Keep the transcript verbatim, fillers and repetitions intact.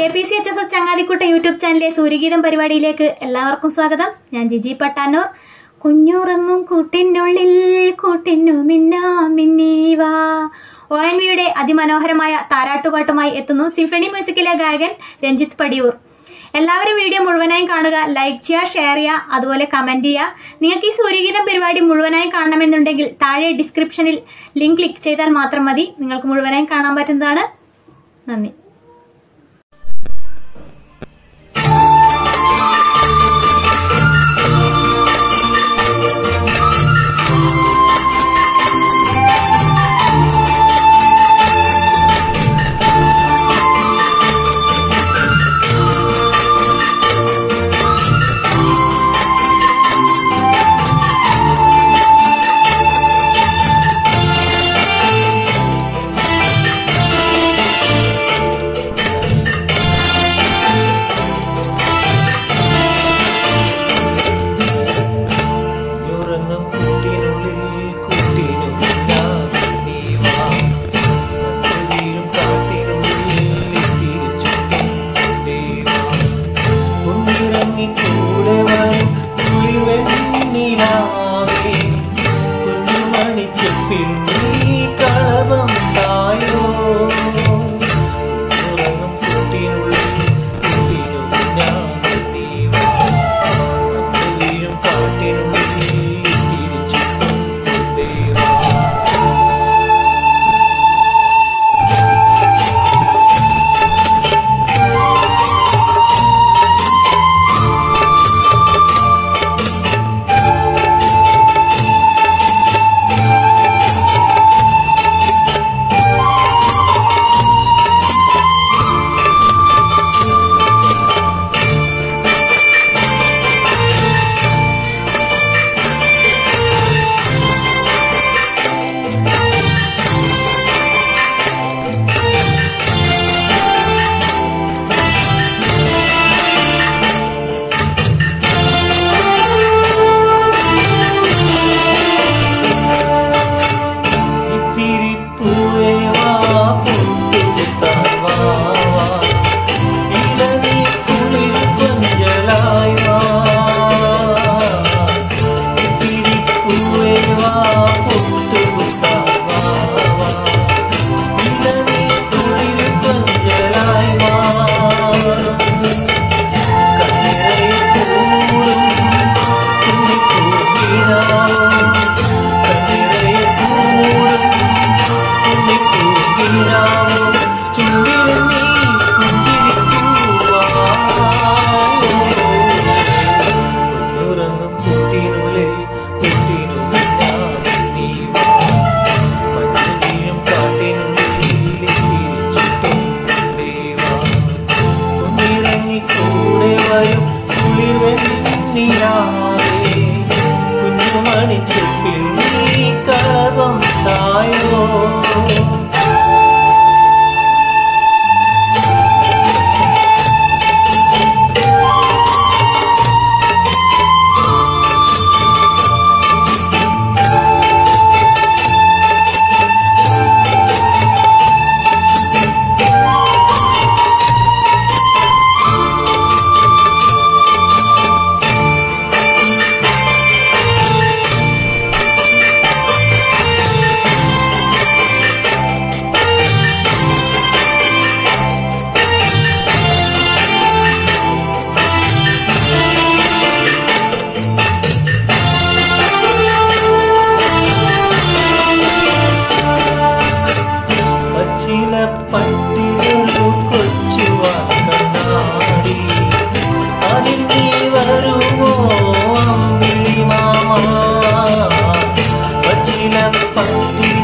K P C H S S ചങ്ങാതിക്കുട്ട YouTube ചാനലിലെ സൂര്യഗീതം പരിപാടിയിലേക്ക് എല്ലാവർക്കും സ്വാഗതം. ഞാൻ ജിജി പട്ടാനൂർ. കുഞ്ഞുറങ്ങും കൂട്ടിനുള്ളിൽ കൂട്ടിനു മിന്നാ മിന്നീവാ ഒ എൻ വിയുടെ അതിമനോഹരമായ താരാട്ടുപാട്ടുമായി എത്തുന്നു സിംഫണി മ്യൂസിക്കിലെ ഗായകൻ രഞ്ജിത്ത് പടിയൂർ. എല്ലാവരും വീഡിയോ മുഴുവനായും കാണുക, ലൈക്ക് ചെയ്യുക, ഷെയർ ചെയ്യുക, അതുപോലെ കമന്റ് ചെയ്യുക. നിങ്ങൾക്ക് ഈ സൂര്യഗീതം പരിപാടി മുഴുവനായും കാണണമെന്നുണ്ടെങ്കിൽ താഴെ ഡിസ്ക്രിപ്ഷനിൽ ലിങ്ക് ക്ലിക്ക് ചെയ്താൽ മാത്രം മതി. നിങ്ങൾക്ക് മുഴുവനായും കാണാൻ പറ്റുന്നതാണ്. നന്ദി. Pati